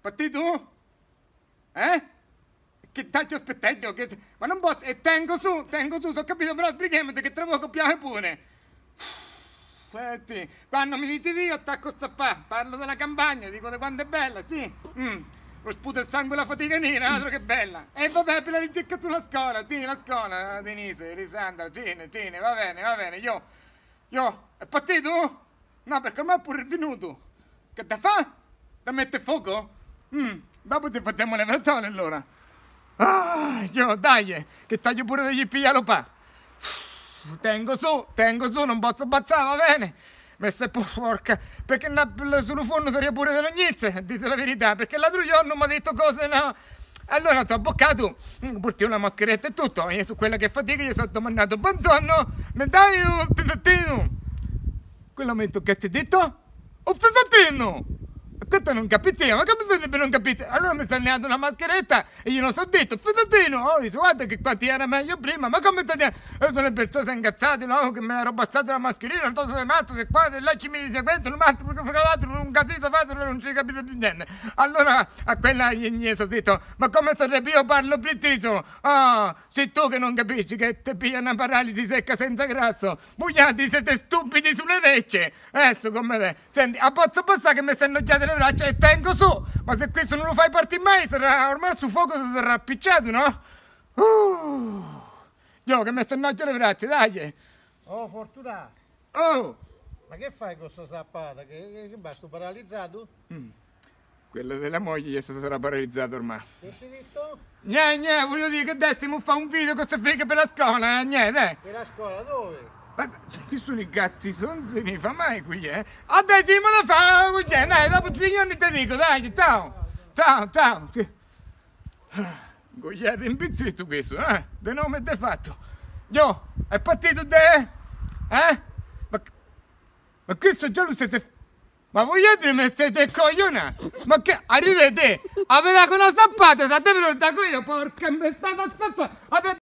Patti tu? Che taglio aspetteggio? Ma non posso, e tengo su, so capito, però sbrighiamoti che tra poco piove pure. Senti, quando mi dici io attacco sta parlo della campagna, dico di quanto è bella, sì. Lo sputo e sangue e la fatica nera, altro che bella. E vabbè, per la ricerca sulla scuola, sì, la scuola, Denise, Elisandra, Cine, va bene, io, è partito? No, perché ormai è pure venuto. Che te fa? Da mette fuoco? Dopo ti facciamo le braciole allora. Io, dai, che taglio pure degli piglialo pa. Tengo su, non posso bazzare, va bene? Messa porca, perché sul forno sarebbe pure delle nozze, dite la verità, perché l'altro giorno mi ha detto cose, no? Allora ti ho boccato, porti una mascheretta e tutto, e su quella che fatica gli sono domandato, buongiorno, mi dai un pezzettino? Quello mi che ti ha detto? Un pezzettino! Questo non capiva, ma come se non capite? Allora mi sono dato una mascheretta e glielo so detto, pezzettino, dice, guarda che qua ti era meglio prima, ma come ti sono le persone incazzate, no? Che mi ero abbassato la mascherina, non so se matto, se qua, se là ci mi dice questo, non matto, perché fra l'altro un casino fatto non ci capite di niente. Allora a quella gli ho detto, ma come sarebbe io parlo preciso? Sei tu che non capisci che ti piglia una paralisi secca senza grasso, bugliati siete stupidi sulle orecchie, adesso come te, senti, a pozzo passare che mi stanno giate le braccia e tengo su, ma se questo non lo fai partire mai sarà ormai su fuoco si sarà appicciato, no? Io che mi stanno le braccia, dai! Oh Fortunato! Oh! Ma che fai con questa zappata? Che sto paralizzato? Quello della moglie si sarà paralizzato ormai. Che si è detto? Niente, voglio dire che adesso mi fa un video con queste fighe per la scuola, niente. Per la scuola dove? Ma qui sono i cazzi, non se ne fa mai qui, A decimo da fa, dai, dopo 3 anni ti dico, dai, ciao. Gogliate in pizzetto questo, De nome e de fatto. Io, è partito te? Ma questo già lo siete... Ma vogliate me siete cogliona? Ma che, arrivete, avete con una zappata, state venuta qui io, porca, mi state